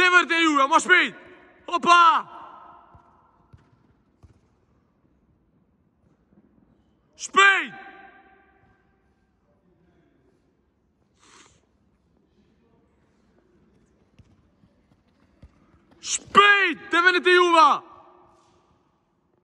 verte, Juve, maar speed! Hoppa! Speed! Speed! Te venite Juve!